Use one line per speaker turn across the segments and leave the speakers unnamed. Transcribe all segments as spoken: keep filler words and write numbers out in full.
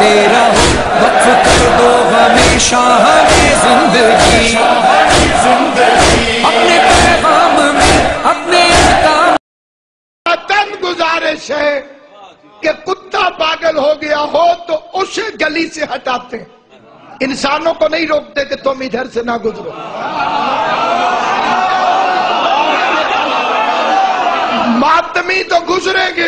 करते रहो, वक्फ कर दो हमेशा हमें जिंदगी, अपने पैगाम में अपने अहकाम।
तन गुजारिश है कि कुत्ता पागल हो गया हो तो उसे गली से हटाते, इंसानों को नहीं रोकते कि तुम इधर से ना गुजरो। मातमी तो गुजरेंगे।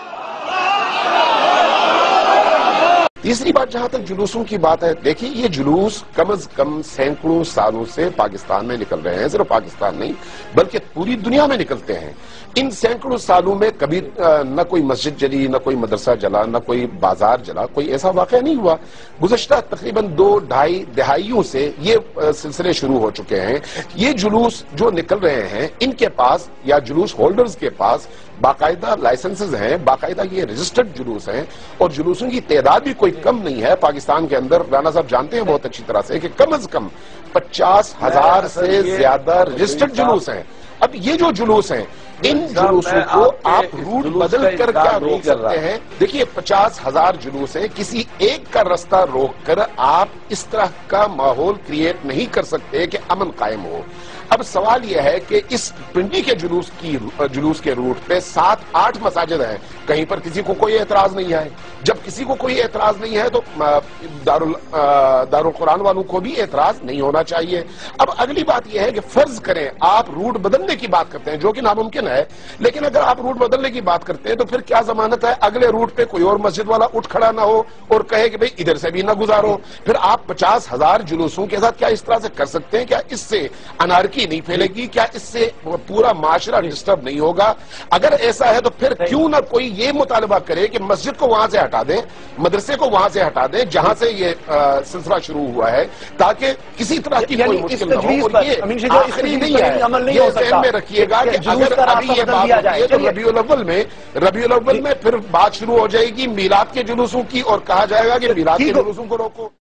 तीसरी बात जहां तक जुलूसों की बात है, देखिए ये जुलूस कम अज कम सैकड़ों सालों से पाकिस्तान में निकल रहे हैं, सिर्फ पाकिस्तान नहीं बल्कि पूरी दुनिया में निकलते हैं। इन सैकड़ों सालों में कभी न कोई मस्जिद जली, न कोई मदरसा जला, न कोई बाजार जला, कोई ऐसा वाक़या नहीं हुआ। गुज़श्ता तकरीबन दो ढाई दहाइयों से ये सिलसिले शुरू हो चुके हैं। ये जुलूस जो निकल रहे हैं, इनके पास या जुलूस होल्डर्स के पास बाकायदा लाइसेंसेज हैं, बाकायदा ये रजिस्टर्ड जुलूस हैं, और जुलूसों की तादाद भी कोई कम नहीं है पाकिस्तान के अंदर। राना साहब जानते हैं बहुत अच्छी तरह से कि कम अज कम पचास हजार से ज्यादा रजिस्टर्ड जुलूस हैं। अब ये जो जुलूस हैं, इन जुलूसों को आप रूट बदल कर क्या रोक सकते हैं? देखिए पचास हजार जुलूस है, किसी एक का रास्ता रोक कर आप इस तरह का माहौल क्रिएट नहीं कर सकते कि अमन कायम हो। अब सवाल यह है कि इस पिंडी के जुलूस की जुलूस के रूट पे सात आठ मसाजिद हैं, कहीं पर किसी को कोई एतराज नहीं है। जब किसी को कोई एतराज नहीं है तो दारुल दारुल कुरान वालों को भी एतराज नहीं होना चाहिए। अब अगली बात यह है कि फर्ज करें आप रूट बदलने की बात करते हैं, जो कि नामुमकिन है, लेकिन अगर आप रूट बदलने की बात करते हैं तो फिर क्या जमानत है अगले रूट पे कोई और मस्जिद वाला उठ खड़ा ना हो और कहे कि भाई इधर से भी ना गुजारो। फिर आप पचास हजार जुलूसों के साथ क्या इस तरह से कर सकते हैं? क्या इससे अनारकी नहीं फैलेगी? क्या इससे पूरा माशरा डिस्टर्ब नहीं होगा? अगर ऐसा है तो फिर क्यों ना कोई ये मुतालबा करे कि मस्जिद को वहां से हटा दें, मदरसे को वहां से हटा दें जहां से ये सिलसिला शुरू हुआ है, ताकि किसी तरह की कोई मुश्किल न हो। और ये आखिरी नहीं है, ये ज़हन में रखिएगा कि अगर अभी ये बात होती है तो रबीउल अव्वल में रबीउल अव्वल में फिर बात शुरू हो जाएगी मीलाद के जुलूसों की, और कहा जाएगा कि मीलाद के जुलूसों को रोको।